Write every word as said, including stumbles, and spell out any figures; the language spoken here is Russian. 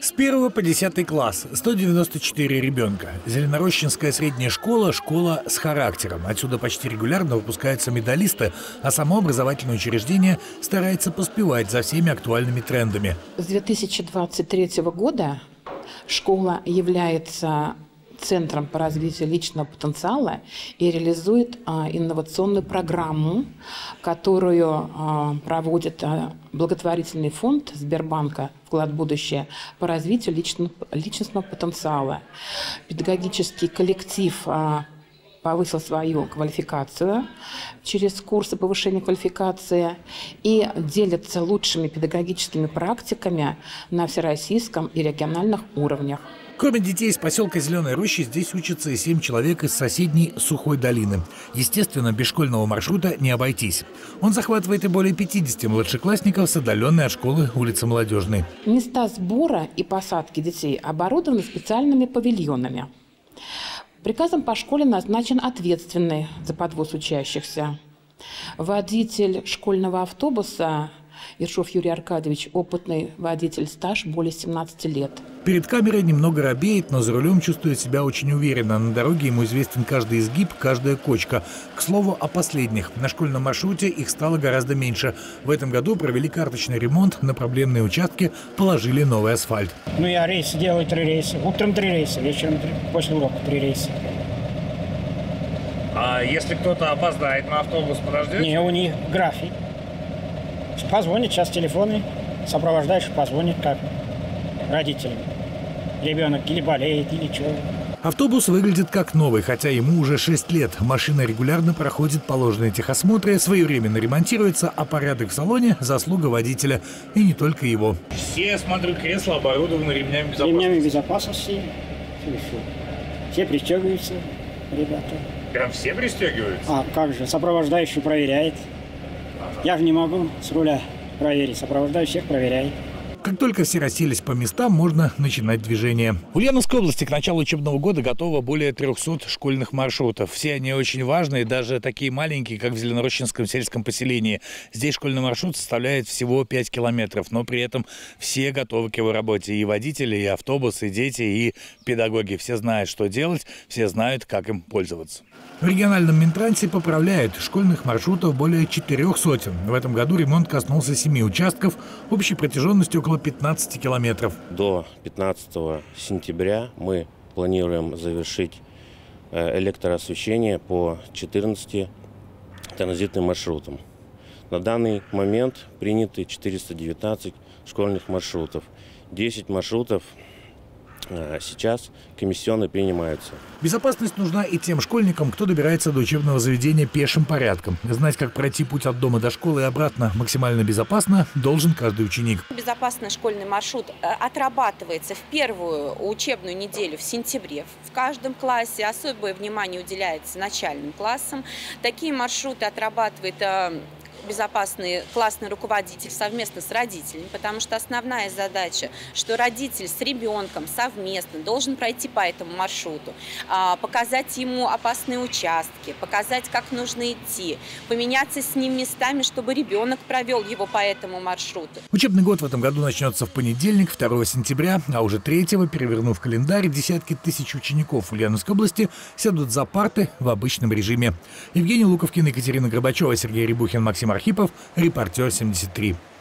С первого по десятый класс сто девяносто четыре ребенка. Зеленорощенская средняя школа – школа с характером. Отсюда почти регулярно выпускаются медалисты, а само образовательное учреждение старается поспевать за всеми актуальными трендами. С две тысячи двадцать третьего года школа является Центром по развитию личного потенциала и реализует а, инновационную программу, которую а, проводит а, благотворительный фонд Сбербанка «Вклад в будущее» по развитию личного, личностного потенциала. Педагогический коллектив а, повысил свою квалификацию через курсы повышения квалификации и делится лучшими педагогическими практиками на всероссийском и региональных уровнях. Кроме детей из поселка Зеленой Рощи, здесь учатся и семь человек из соседней Сухой долины. Естественно, без школьного маршрута не обойтись. Он захватывает и более пятидесяти младшеклассников с отдаленной от школы улицы Молодежной. Места сбора и посадки детей оборудованы специальными павильонами. Приказом по школе назначен ответственный за подвоз учащихся. Водитель школьного автобуса Ершов Юрий Аркадьевич, опытный водитель, стаж более семнадцати лет. Перед камерой немного робеет, но за рулем чувствует себя очень уверенно. На дороге ему известен каждый изгиб, каждая кочка. К слову о последних. На школьном маршруте их стало гораздо меньше. В этом году провели карточный ремонт, на проблемные участки положили новый асфальт. Ну, я рейсы делаю, три рейса. Утром три рейса, вечером три, после урока три рейса. А если кто-то опоздает на автобус, подождет? Не, у них график. Позвонит, сейчас телефоны, сопровождающий позвонит как родителям. Ребенок или болеет, или что. Автобус выглядит как новый, хотя ему уже шесть лет. Машина регулярно проходит положенные техосмотры, своевременно ремонтируется, а порядок в салоне – заслуга водителя. И не только его. Все, смотрю, кресла оборудованы ремнями безопасности. Ремнями безопасности. Все, все пристегиваются, ребята. Прям все пристегиваются? А как же, сопровождающий проверяет. Я же не могу с руля проверить, сопровождающий всех проверяет. Как только все расселись по местам, можно начинать движение. В Ульяновской области к началу учебного года готово более трёхсот школьных маршрутов. Все они очень важные, даже такие маленькие, как в Зеленорощенском сельском поселении. Здесь школьный маршрут составляет всего пять километров, но при этом все готовы к его работе. И водители, и автобусы, и дети, и педагоги. Все знают, что делать, все знают, как им пользоваться. В региональном Минтрансе поправляют. Школьных маршрутов более четырех сотен. В этом году ремонт коснулся семи участков, общей протяженностью около пятнадцати километров. До пятнадцатого сентября мы планируем завершить электроосвещение по четырнадцати транзитным маршрутам. На данный момент приняты четыреста девятнадцать школьных маршрутов. десять маршрутов сейчас комиссионно принимаются. Безопасность нужна и тем школьникам, кто добирается до учебного заведения пешим порядком. Знать, как пройти путь от дома до школы и обратно максимально безопасно, должен каждый ученик. Безопасный школьный маршрут отрабатывается в первую учебную неделю в сентябре. В каждом классе особое внимание уделяется начальным классам. Такие маршруты отрабатывает безопасный классный руководитель совместно с родителями, потому что основная задача, что родитель с ребенком совместно должен пройти по этому маршруту, показать ему опасные участки, показать, как нужно идти, поменяться с ним местами, чтобы ребенок провел его по этому маршруту. Учебный год в этом году начнется в понедельник, второго сентября, а уже третьего, перевернув календарь, десятки тысяч учеников Ульяновской области сядут за парты в обычном режиме. Евгений Луковкин, Екатерина Горбачева, Сергей Рябухин, Максим Архипов, Репортер семьдесят три.